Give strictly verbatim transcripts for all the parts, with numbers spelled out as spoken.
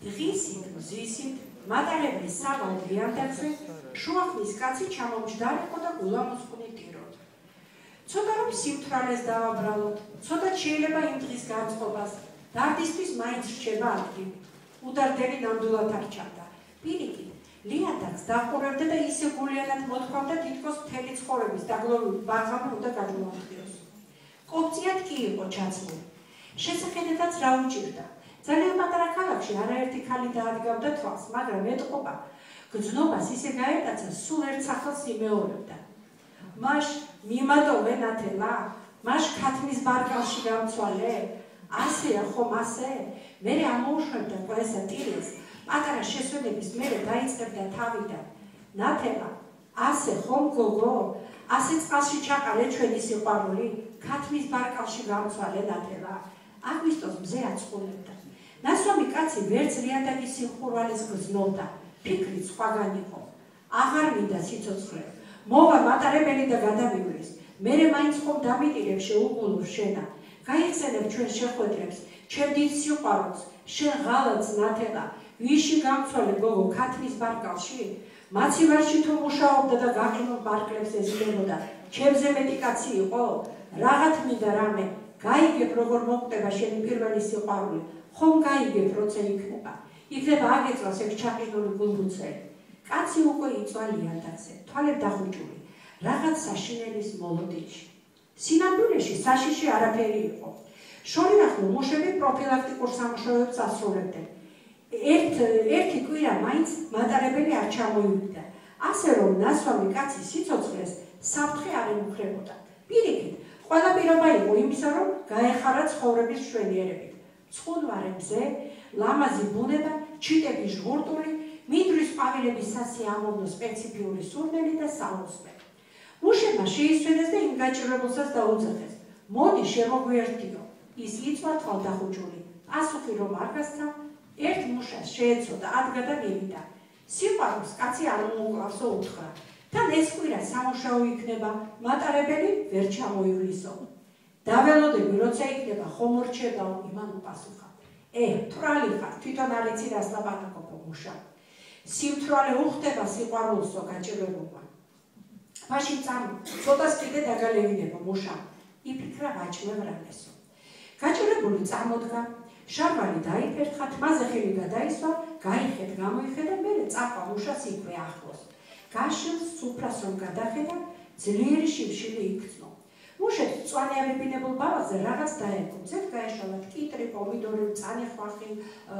დღისით მზისით მატარებლის სავალ ლიანდაგზე შუახნის კაცი ჩამომჯდარიყო და გულამოსყვნი ტიროდა. ცოტა რომ სიმთვრალეს დავაბრალოთ, ცოტა შეიძლება იმ დღის განწყობას, დარდისთვის მაინც რჩება ადგილი. უდარდელი ნამდვილად არ ჩანდა. პირიქით, ლიანდაგს დაყურებდა და ისე გულიანად მოთქვამდა, თითქოს მთელი ცხოვრების დაგლოვილი ბაღავი უნდა გადმოამტკიცოს. კოპწიად კი იყო ჩაცმული. შესახედადაც რა უჭირდა. ძალიან პატარა ქალაქში არაერთი ქალი დაადგავდა თვალს, მაგრამ ეტყობა, გრძნობას ისე გაეტაცა, სულ ერთ სახელს იმეორებდა. მაშ მიმატოვე ნათელა, მაშ ქათმის ბარგალში გამცვალე, ასეა ხომ ასე? მერე ამოუშვებდა ყველასა ტირილს, პატარა შესვენების მერე დაიწყებდა თავიდან. ნათელა, ასე ხომ გოგო? ასე წყალში ჩაყარე ჩვენი სიყვარული, ქათმის ბარგალში გამცვალე ნათელა. აგვისტოს მზე აწყულებდა. ნასვამი კაცი ვერც ლიანდაგის სიმხურვალეს გრძნობდა, ფიქრით სხვაგან იყო. აღარ მინდა სიცოცხლე. მოვა მატარებელი და გადავივლის. მერე მაინც ხომ დამიტირებ შეუგულო შენა. გაიხსენებ ჩვენ შეხვედრებს, ჩემ დიდ სიყვარულს, შენ ღალატს ნათელა, ვიში გამცვალე გოგო ქათმის ბარგალში? მაცივარში თუ მუშაობდა და გაყინულ ბარკლებს ეძილებოდა, ჩემზე მეტი კაცი იყო? რაღათ მინდა რამე, გაიგებ როგორ მოკვდება შენი პირველი სიყვარული, ხომ გაიგებ როცა იქნება, იქნება აგეწვას ეგ ჩაყიდული გულმუცელი. კაცი უკვე იწვა ლიანდაგზე, თვალებ დახუჭული, რაღაც საშინელის მოლოდინში. სინამდვილეში საშიში არაფერი იყო. შორინახულ მუშები პროფილაქტიკურ სამუშაოებს ასრულებდნენ. ერთ ერთი კვირა მაინც მატარებელი არ ჩამოივიდა. ასე რომ ნასვამი კაცი სიცოცხლეს საფრთხე არ ემუქრებოდა. პირიქით, ყველა პირობა იყო იმისა, რომ გაეხარა ცხოვრების მშვენიერებით. ცხუნვარე-მზე, ლამაზი ბუნება, ჩიტების ჟღურტული, მინდვრის ყვავილების სასიამოვნო სპეციფიური სურნელი და საოცრე. მუშებმა შეისვენეს და იმ გაჭირებულსაც დაუძახეს. მოდი შემოგვიერთდიო. ის იწვა თვალდახუჭული. პასუხი რომ არ გასცა, ერთ მუშას შეეცოდა, ადგა და მივიდა. სიყვარულს კაცი არ მოუკლავსო უთხრა. თან ეს კვირა სამუშაო იქნება, მატარებელი ვერ ჩამოივლისო. დაველოდები, როცა იქნება, ხომ მორჩებაო, იმან უპასუხა. ე, თვრალი ხარ, თვითონ არ იცი რას ლაპარაკობო მუშა. სიმთვრალე უხდება სიყვარულსო გაჭირებულმა. მაშინ წამო, ცოტას კიდე დაგალევინება მუშამ. იფიქრა ვაჭმევრანესო. გაჭირებული წამოდგა, შარვალი დაიფერხა, თმაზე ხელი გადაისვა, გაიხედ, გამოიხედა, მერე წაყვა მუშას იქვე ახლოს. გაშილს სუფრას რომ გადახედა, ძლიერი შიმშილი იქცნო. მუშეთ მწვანე ამებინებულ ბალახზე რაღაც დაერგო, მზედ გაეშალათ კიტრი, პომიდორი, მწანი ხვახი,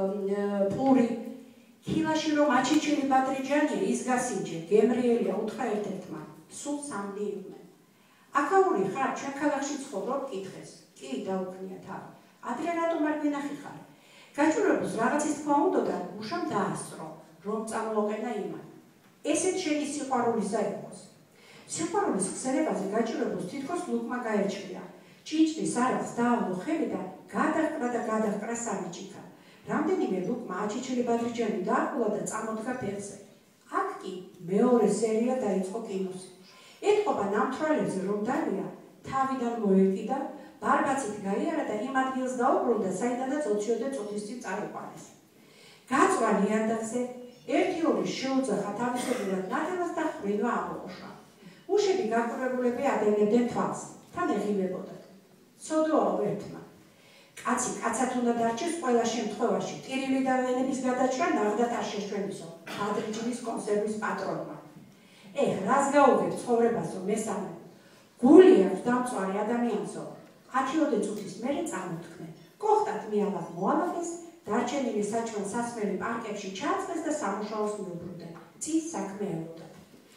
პური. ხილაში რომ აჩიჩილი ბადრიჯანია, ის გასინჯე, გემრიელია, უთხრა ერთ-ერთმა, სულ სამნი იყვნენ. აკაური ხარ, ჩვენ ქალაქში ცხოვრობ, კითხეს. კი, დაუქნია თავი. ადრე რატომ არ გვინახი ხარ? გაჭირებულს რაღაცის თქმა უნდოდა, მუშამ დაასწრო, რომ წამოაყენა იმან. ესეც შენი სიყვარულისა იყოს. სიყვარულის ხსენებაზე გაჭირებულს თითქოს ლუკმა გაერჩია. ჭიჭრის არას დაავლო ხელი და გადაჰკრა და გადაჰკრა სამი ჭიქა. რამდენიმე ლუკმა აჩიჩილი ბადრიჯანი დააყულა და წამოდგა ფეხზე. აქ კი მეორე სერია დაიწყო კინოსი. ეთყობა ნამთვრალებზე რომ დალია, თავიდან მოეკიდა, ბარბაცით გაიარა და იმ ადგილს დაუბრუნდა, საიდანაც ოციოდე წუთის წინ წარიყვანეს. გაწვა ლიანდაგზე, ერთი ორი შეუძახა თავისებურად ნათელას და ხვრივა ამოუშვა. მუშები გაკვირვებულები ადევნებდნენ თვალს, თან ეღილებოდათ. ცოდოაო ერთმა. კაცი კაცად უნდა დარჩეს ყველა შემთხვევაში, ტირილი და ვენების გადაჭრა ნაღდათ არ შეშვენისო, ბადრიჯნის კონსერვის პატრონმა. ეხ, რას გაუგებ ცხოვრებასო მესამე? გული აქვს დამწვარი ადამიანსო. ათიოდე წუთის მერე წამოთქმენ. კოხტად მიალაღ მოალაღეს, დარჩენილი საჭმელ სასმელი პარკებში ჩააწყვეს და სამუშაოს მიუბრუნდნენ. წის საქმე ელოდათ.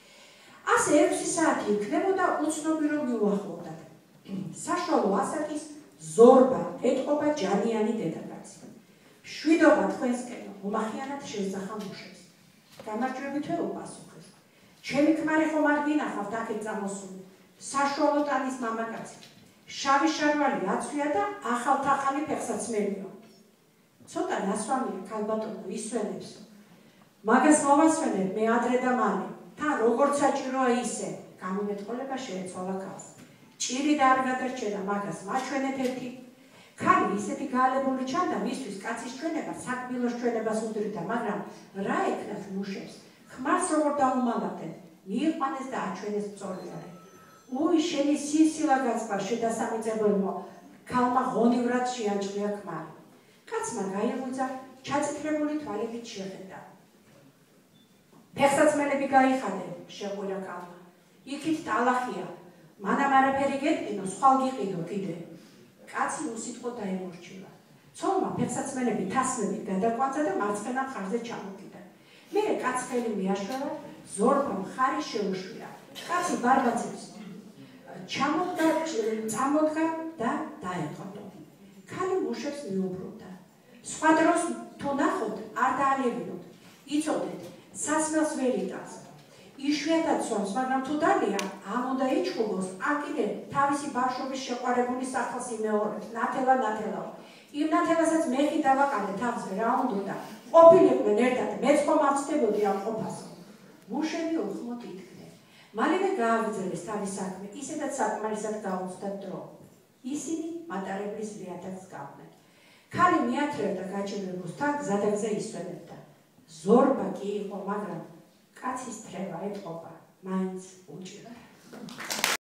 ასე ექვსი საათი იქნებოდა, უცნობი რომ მიუახლოვდათ. საშუალო ასაკის ზორბა, ეთყობა ჯანიანი დედაკაცი. შვიდობა თქვენსკენო, მომახიანად შეძახა მუშებს. გამარჯვებითვე უპასუხეს. ჩემი ქმარი ხომ არ გინახავთ აქეთ წამოსული. საშუალო ტანის მამაკაცი. შავი შარვალი აცვია და ახალთახალი ფეხსაცმელიო. ცოტა ნასვამია ქალბატონო ისვენებსო. მაგას მოვასვენებ მე ადრე და მალე. თან როგორც საჭიროა ისე, გამომეტყოლება შეეცვალა ქალს. ჭირი და არ გადარჩენა მაგას მაჩვენეთ ერთი. ქალი ისეთი გაალებული ჩანდა, მისთვის კაცის ჩვენება საკბილოს ჩვენებას უდრიდა, მაგრამ რა ეკნათ მუშებს? ხმარს როგორ დაუმალავდნენ, მიიყვანეს და აჩვენეს ბრძოლიარე. უი, შენი სისილა გაწვა შედასამიწებელმო, ქალმა ღონივრად შეაჭრია ქმარი. კაცმა გაიღვიძა, ჩაწითრებული თვალებით შეხედა. ფეხსაცმელები გაიხადე, შეყვირა ქალმა. იქით ტალახია, მანამ არაფერი გეტყინო, სხვალ გიყიდო კიდე. კაცი უსიტყვო დაემორჩილა. ცოლმა ფეხსაცმელები თასმებით გადაკვანცა და მარცხენა მხარზე ჩამოკიდა. მერე კაცს ხელი მიაშველა, ზორბა მხარი შეუშვია. კაცი ბარბაცებს ჩამოდგა, წამოდგა და დაეყო. ქალი მუშებს მიუბრუნდა. სხვა დროს თუ ნახოთ, არ დაალევინოთ. იცოდეთ, სასმელს ვერ იტანს. იშვიათად სვამს, მაგრამ თუ დალია, ამ უნდა იჩხუბოს, ან კიდე თავისი ბავშვობის შეყვარებული სახელს იმეორებს, ნათელა ნათელაო. იმ ნათელასაც მეხი დავაყარე თავზე, რა უნდა? ყოფილიყვნენ ერთად, მეც ხომ ავწდებოდი ამ ყოფას. მუშები უხმოდ ითქნენ. მალევე გააგრძელეს თავის საქმე, ისედაც საკმარისად გაუწვდათ დრო. ისინი მატარებლის რეათაც გავდნენ. ქალი მიათრევდა გაჭირვებულს თან გზადაგზა ისვენებდა. ზორბა კი იყო, მაგრამ კაცის თრევა ეთყობა, მაინც უჭირდა.